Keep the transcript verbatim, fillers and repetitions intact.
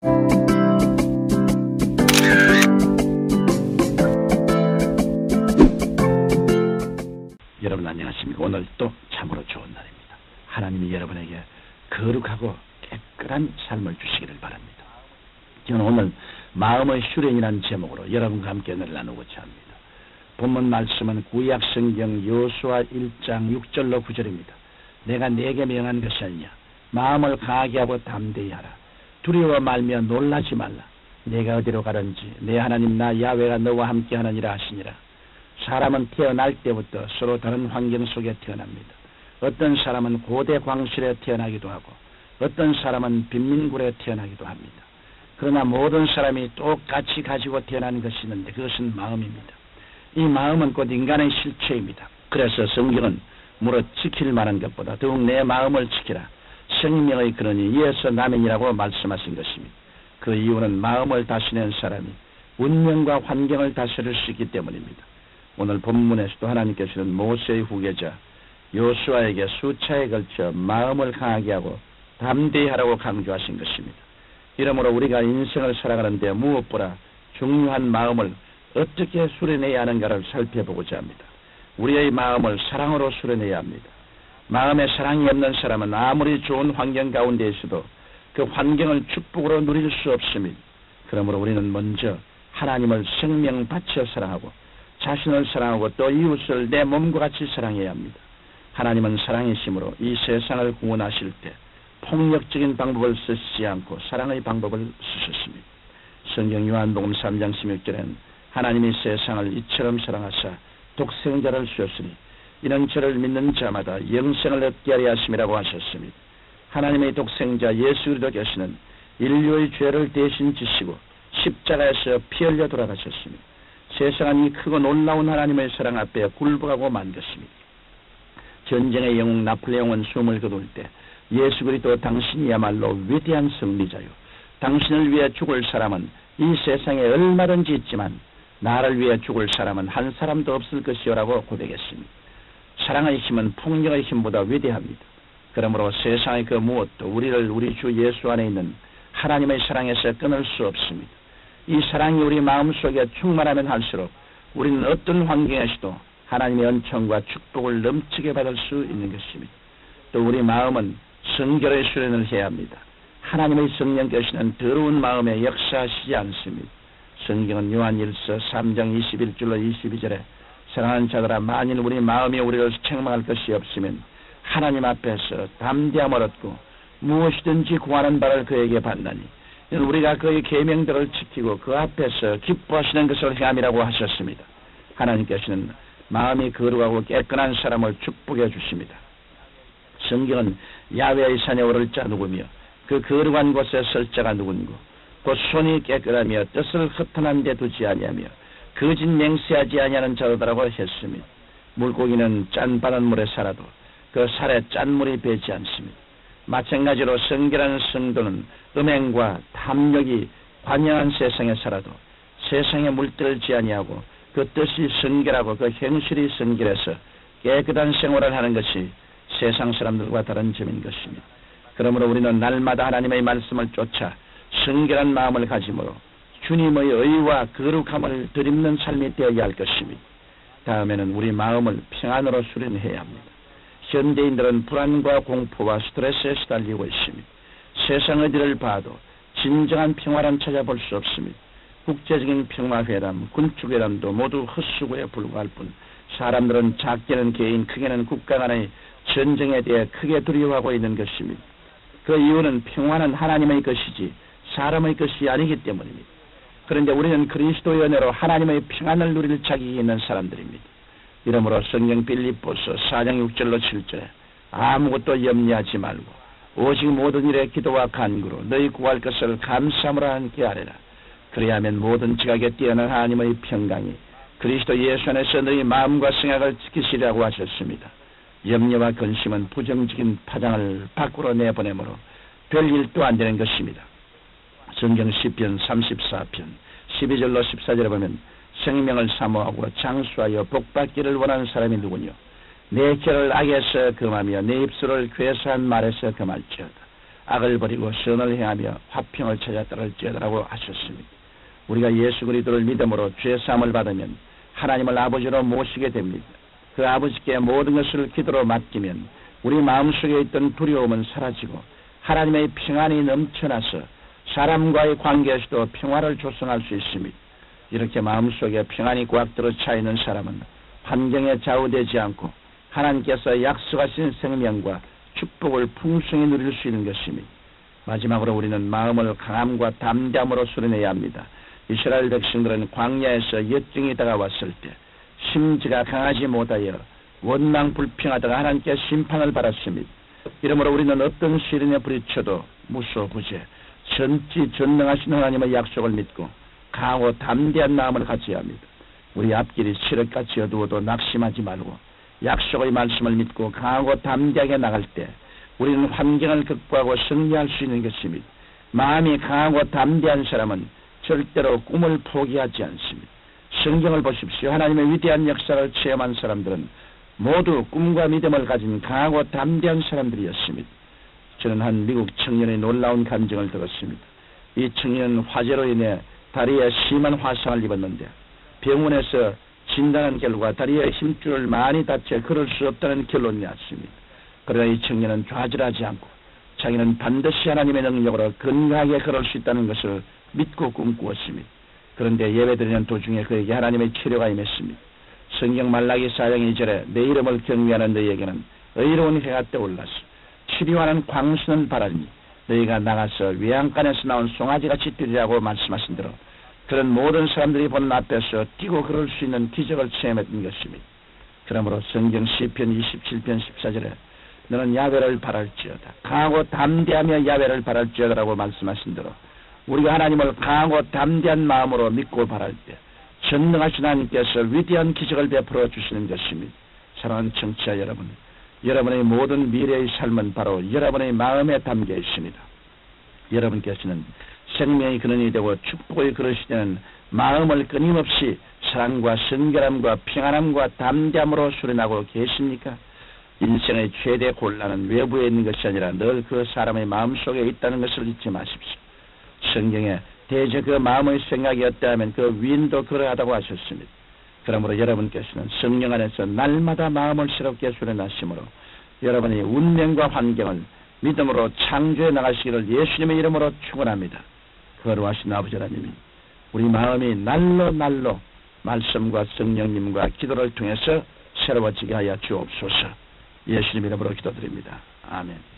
여러분 안녕하십니까? 오늘 또 참으로 좋은 날입니다. 하나님이 여러분에게 거룩하고 깨끗한 삶을 주시기를 바랍니다. 저는 오늘 마음의 수련이라는 제목으로 여러분과 함께 늘 나누고자 합니다. 본문 말씀은 구약 성경 여호수아 일 장 육 절로 구 절입니다. 내가 네게 명한 것이 아니냐. 마음을 강하게 하고 담대히 하라. 두려워 말며 놀라지 말라. 내가 어디로 가든지 내 하나님 나 야훼가 너와 함께 하느니라 하시니라. 사람은 태어날 때부터 서로 다른 환경 속에 태어납니다. 어떤 사람은 고대 광실에 태어나기도 하고 어떤 사람은 빈민굴에 태어나기도 합니다. 그러나 모든 사람이 똑같이 가지고 태어난 것이 있는데 그것은 마음입니다. 이 마음은 곧 인간의 실체입니다. 그래서 성경은 무릇 지킬 만한 것보다 더욱 내 마음을 지키라. 생명의 근원이 이에서 나면이라고 말씀하신 것입니다. 그 이유는 마음을 다스리는 사람이 운명과 환경을 다스릴 수 있기 때문입니다. 오늘 본문에서도 하나님께서는 모세의 후계자 여호수아에게 수차에 걸쳐 마음을 강하게 하고 담대히 하라고 강조하신 것입니다. 이러므로 우리가 인생을 살아가는데 무엇보다 중요한 마음을 어떻게 수련해야 하는가를 살펴보고자 합니다. 우리의 마음을 사랑으로 수련해야 합니다. 마음에 사랑이 없는 사람은 아무리 좋은 환경 가운데 있어도 그 환경을 축복으로 누릴 수 없습니다. 그러므로 우리는 먼저 하나님을 생명 바쳐 사랑하고 자신을 사랑하고 또 이웃을 내 몸과 같이 사랑해야 합니다. 하나님은 사랑이시므로 이 세상을 구원하실 때 폭력적인 방법을 쓰시지 않고 사랑의 방법을 쓰셨습니다. 성경 요한복음 삼 장 십육 절에는 하나님이 세상을 이처럼 사랑하사 독생자를 주셨으니 이는 저를 믿는 자마다 영생을 얻게 하려 하심이라고 하셨습니다. 하나님의 독생자 예수 그리스도께서는 인류의 죄를 대신 지시고 십자가에서 피 흘려 돌아가셨습니다. 세상은 이 크고 놀라운 하나님의 사랑 앞에 굴복하고 만 것입니다. 전쟁의 영웅 나폴레옹은 숨을 거둘 때 예수 그리스도 당신이야말로 위대한 승리자요. 당신을 위해 죽을 사람은 이 세상에 얼마든지 있지만 나를 위해 죽을 사람은 한 사람도 없을 것이요라고 고백했습니다. 사랑의 힘은 폭력의 힘보다 위대합니다. 그러므로 세상의 그 무엇도 우리를 우리 주 예수 안에 있는 하나님의 사랑에서 끊을 수 없습니다. 이 사랑이 우리 마음속에 충만하면 할수록 우리는 어떤 환경에서도 하나님의 은총과 축복을 넘치게 받을 수 있는 것입니다. 또 우리 마음은 성결의 수련을 해야 합니다. 하나님의 성령께서는 더러운 마음에 역사하시지 않습니다. 성경은 요한일서 삼 장 이십일 절로 이십이 절에 사랑하는 자들아 만일 우리 마음이 우리를 책망할 것이 없으면 하나님 앞에서 담대함을 얻고 무엇이든지 구하는 바를 그에게 받나니 우리가 그의 계명들을 지키고 그 앞에서 기뻐하시는 것을 행함이라고 하셨습니다. 하나님께서는 마음이 거룩하고 깨끗한 사람을 축복해 주십니다. 성경은 야훼의 산에 오를 자 누구며 그 거룩한 곳에 설 자가 누군고 곧 손이 깨끗하며 뜻을 허탄한 데 두지 아니하며 거짓 맹세하지 아니하는 자들이라고 했습니다. 물고기는 짠 바닷물에 살아도 그 살에 짠물이 배지 않습니다. 마찬가지로 성결한 성도는 음행과 탐욕이 관영한 세상에 살아도 세상에 물들지 아니하고 그 뜻이 성결하고 그 행실이 성결해서 깨끗한 생활을 하는 것이 세상 사람들과 다른 점인 것입니다. 그러므로 우리는 날마다 하나님의 말씀을 쫓아 성결한 마음을 가짐으로 주님의 의와 거룩함을 드립는 삶이 되어야 할 것입니다. 다음에는 우리 마음을 평안으로 수련해야 합니다. 현대인들은 불안과 공포와 스트레스에 시달리고 있습니다. 세상 어디를 봐도 진정한 평화를 찾아볼 수 없습니다. 국제적인 평화회담, 군축회담도 모두 헛수고에 불과할 뿐 사람들은 작게는 개인, 크게는 국가 간의 전쟁에 대해 크게 두려워하고 있는 것입니다. 그 이유는 평화는 하나님의 것이지 사람의 것이 아니기 때문입니다. 그런데 우리는 그리스도의 은혜로 하나님의 평안을 누릴 자격이 있는 사람들입니다. 이러므로 성경 빌립보서 사 장 육 절로 칠 절에 아무것도 염려하지 말고 오직 모든 일에 기도와 간구로 너희 구할 것을 감사함으로 함께 하리라. 그리하면 모든 지각에 뛰어난 하나님의 평강이 그리스도 예수 안에서 너희 마음과 생각을 지키시라고 하셨습니다. 염려와 근심은 부정적인 파장을 밖으로 내보내므로 별 일도 안 되는 것입니다. 성경 시편 삼십사 편 십이 절로 십사 절에 보면 생명을 사모하고 장수하여 복받기를 원하는 사람이 누구뇨? 내 혀를 악에서 금하며 내 입술을 괴수한 말에서 금할지어다. 악을 버리고 선을 행하며 화평을 찾아 따를지어다라고 하셨습니다. 우리가 예수 그리스도를 믿음으로 죄사함을 받으면 하나님을 아버지로 모시게 됩니다. 그 아버지께 모든 것을 기도로 맡기면 우리 마음속에 있던 두려움은 사라지고 하나님의 평안이 넘쳐나서 사람과의 관계에서도 평화를 조성할 수 있습니다. 이렇게 마음속에 평안이 꽉 들어차 있는 사람은 환경에 좌우되지 않고 하나님께서 약속하신 생명과 축복을 풍성히 누릴 수 있는 것입니다. 마지막으로 우리는 마음을 강함과 담대함으로 수련해야 합니다. 이스라엘 백성들은 광야에서 역경이 다가왔을 때 심지가 강하지 못하여 원망 불평하다가 하나님께 심판을 받았습니다. 이러므로 우리는 어떤 시련에 부딪혀도 무소부재 전지 전능하신 하나님의 약속을 믿고 강하고 담대한 마음을 가져야 합니다. 우리 앞길이 칠흑같이 어두워도 낙심하지 말고 약속의 말씀을 믿고 강하고 담대하게 나갈 때 우리는 환경을 극복하고 승리할 수 있는 것입니다. 마음이 강하고 담대한 사람은 절대로 꿈을 포기하지 않습니다. 성경을 보십시오. 하나님의 위대한 역사를 체험한 사람들은 모두 꿈과 믿음을 가진 강하고 담대한 사람들이었습니다. 저는 한 미국 청년의 놀라운 감정을 들었습니다. 이 청년은 화재로 인해 다리에 심한 화상을 입었는데 병원에서 진단한 결과 다리에 힘줄을 많이 다쳐 걸을 수 없다는 결론이 났습니다. 그러나 이 청년은 좌절하지 않고 자기는 반드시 하나님의 능력으로 건강하게 걸을 수 있다는 것을 믿고 꿈꾸었습니다. 그런데 예배드리는 도중에 그에게 하나님의 치료가 임했습니다. 성경 말라기 사 장 이 절에 내 이름을 경외하는 너희에게는 의로운 해가 떠올라서 치료하는 광수는 바라니 너희가 나가서 외양간에서 나온 송아지같이 뛰리라고 말씀하신 대로 그런 모든 사람들이 보는 앞에서 뛰고 걸을 수 있는 기적을 체험했던 것입니다. 그러므로 성경 시편 이십칠 편 십사 절에 너는 야훼를 바랄지어다 강하고 담대하며 야훼를 바랄지어다라고 말씀하신 대로 우리가 하나님을 강하고 담대한 마음으로 믿고 바랄 때 전능하신 하나님께서 위대한 기적을 베풀어 주시는 것입니다. 사랑하는 청취자 여러분, 여러분의 모든 미래의 삶은 바로 여러분의 마음에 담겨 있습니다. 여러분께서는 생명의 근원이 되고 축복의 그릇이 되는 마음을 끊임없이 사랑과 선결함과 평안함과 담대함으로 수련하고 계십니까? 인생의 최대 곤란은 외부에 있는 것이 아니라 늘 그 사람의 마음속에 있다는 것을 잊지 마십시오. 성경에 대저 그 마음의 생각이 어떠하면 그 위인도 그러하다고 하셨습니다. 그러므로 여러분께서는 성령 안에서 날마다 마음을 새롭게 수련하심으로 여러분의 운명과 환경을 믿음으로 창조해 나가시기를 예수님의 이름으로 축원합니다. 거룩하신 아버지 하나님이 우리 마음이 날로 날로 말씀과 성령님과 기도를 통해서 새로워지게 하여 주옵소서. 예수님 이름으로 기도드립니다. 아멘.